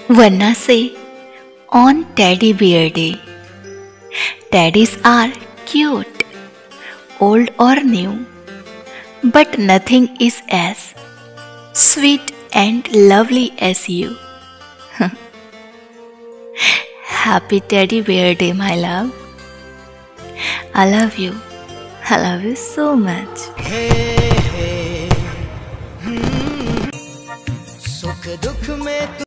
Vanna say on Teddy Bear Day, Teddies are cute, old or new, but nothing is as sweet and lovely as you. Happy Teddy Bear Day, my love. I love you. I love you so much. सुख दुख में